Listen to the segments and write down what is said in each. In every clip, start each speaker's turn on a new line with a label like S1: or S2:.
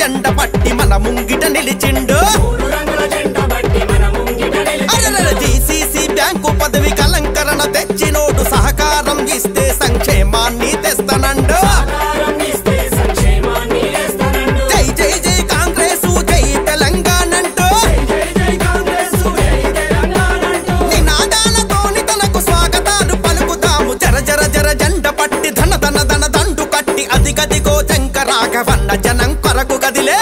S1: జెండ పట్టి మన ముంగిట నిలిచిండు జీసీసీ బ్యాంకు పదవి అలంకరణ తెచ్చినోడు సహకారం ఇస్తే సంక్షేమాన్ని తెస్తానండు జై జై జై కాంగ్రెస్ జై తెలంగాణ అంటూ నినాదాలతోని తనకు స్వాగతాలు పలుకుతాము జర జర జర జెండ పట్టి ధన ధన ధన దండు కట్టి అదిగదిగో జంక రాఘవన్న జనం కొరకు కదిలే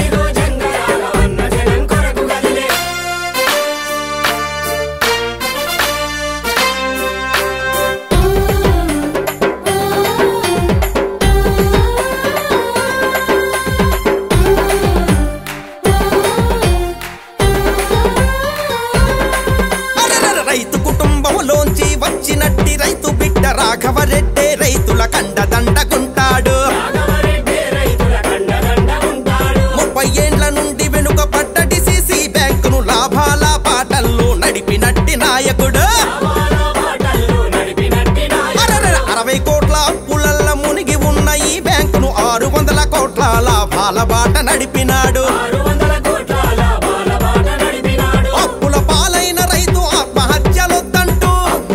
S1: రైతు కుటుంబంలోంచి వచ్చినట్టి రైతు బిడ్డ రాఘవరెడ్డి రైతుల కండదండకుంటాడు 30 ఏండ్ల నుండి వెనుక పడ్డ డిసిసి బ్యాంకును లాభాల పాటల్లో నడిపినట్టి నాయకుడు 60 కోట్ల అప్పులల్ల మునిగి ఉన్న ఈ బ్యాంకును 600 కోట్ల లాభాల బాట నడిపినాడు అప్పుల పాలైన రైతు ఆత్మహత్యలొద్దంటూ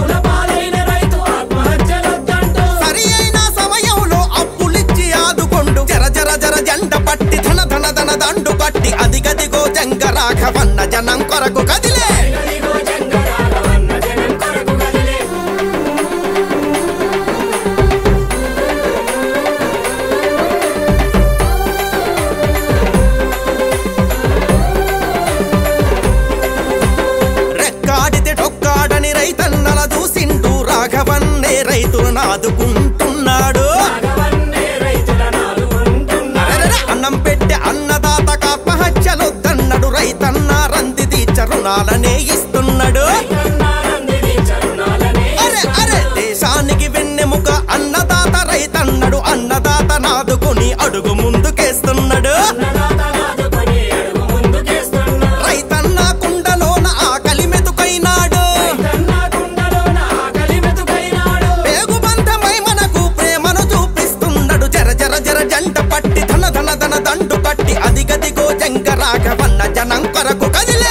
S1: సరి అయిన సమయంలో అప్పులిచ్చి ఆదుకొండు జర జర జర జెండ పట్టి ధన ధన ధన దండు కట్టి అదిగదిగో జంగ రాఘవన్న జనం కొరకు కదిలే రెక్కాడితే డొక్కాడని రైతన్నల చూసిండు రాఘవన్నే రైతులను ఆదుకుంటున్నాడు అన్నం పెట్టే అన్నదాతకు ఆత్మహత్యలొద్దన్నాడు రైతన్న రంది తీర్చ రుణాలనే ఇస్తున్నాడు అరే అరే దేశానికి వెన్నెముక అన్నదాత రైతన్నడు అన్నదాత నాదుకుని అడుగు ముందుకేస్తున్నాడు రైతన్న కుండలోన ఆకలి మెతుకైనాడు పేగుబంధమై మనకు ప్రేమను చూపిస్తున్నాడు జర జర జర జంట పట్టి ధన ధన ధన దండు కట్టి అదిగదిగో జంగ రాఘవన్న జనం కొరకు కదిలే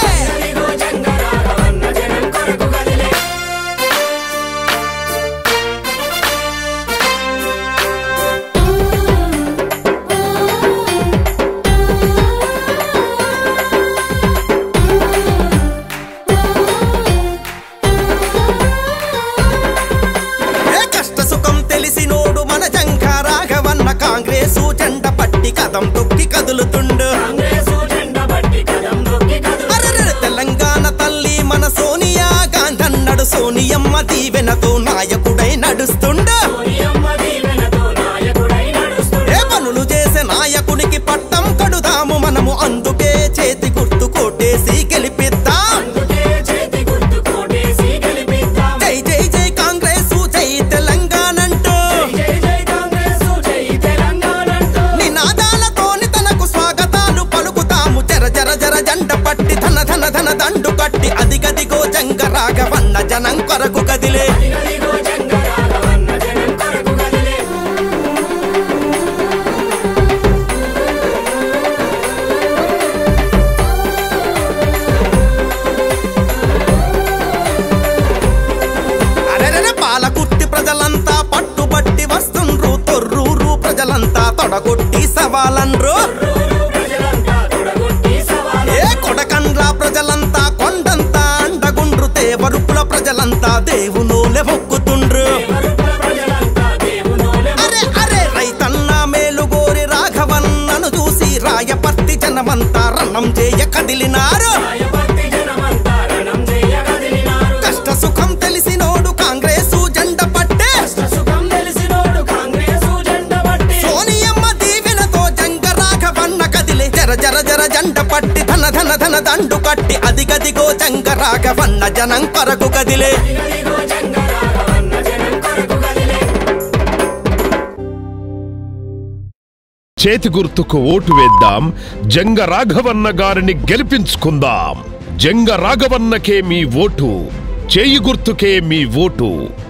S1: కష్ట సుఖం తెలిసినోడు మన జంగ రాఘవన్న కాంగ్రెసు జెండ పట్టి కదం తొక్కి కదులుతుండు అరెరెరె తెలంగాణ తల్లి మన సోనియా గాంధన్నడు సోనియమ్మ దీవెనతో నాయకుడై నడుస్తుండు ఏ పనులు చేసే నాయకునికి పట్టం కడుదాము మనము అందుకే చేతి గుర్తు కోటేసి గెలిపిద్దాం జై జై జై కాంగ్రెస్ జై తెలంగాణ అంటూ నినాదాలతోని తనకు స్వాగతాలు పలుకుతాము జర జర జర జండ పట్టి ధన ధన ధన దండు కట్టి అదిగదిగో జంగ రాఘవన్న జనం కొరకు కదిలే పాలకుర్తి ప్రజలంతా పట్టుబట్టి వస్తుండ్రు తొర్రూరు ప్రజలంతా తొడగొట్టి సవాలన్రు ఏ కొడకండ్ల ప్రజలంతా కొండంతా అండగుండ్రు తేవరుపుల ప్రజలంతా దేవునోలే మొక్కుతుండ్రు అరే అరే రైతన్న మేలుగోరి రాఘవన్నను చూసి రాయపర్తి జనమంతా రణం చేయ కదిలినారు కష్ట సుఖం తెలిసినోడు కాంగ్రెసు జెండ పట్టే సోనియమ్మ దీవెనతో జంగ రాఘవన్న కదిలే జర జర జర జండ పట్టి ధన ధన ధన దండు కట్టి అదిగదిగో జంగ రాఘవన్న జనం కొరకు కదిలే
S2: చేతి గుర్తుకు ఓటు వేద్దాం జంగ రాఘవన్న గారిని గెలిపించుకుందాం జంగ రాఘవన్నకే మీ ఓటు చేయి గుర్తుకే మీ ఓటు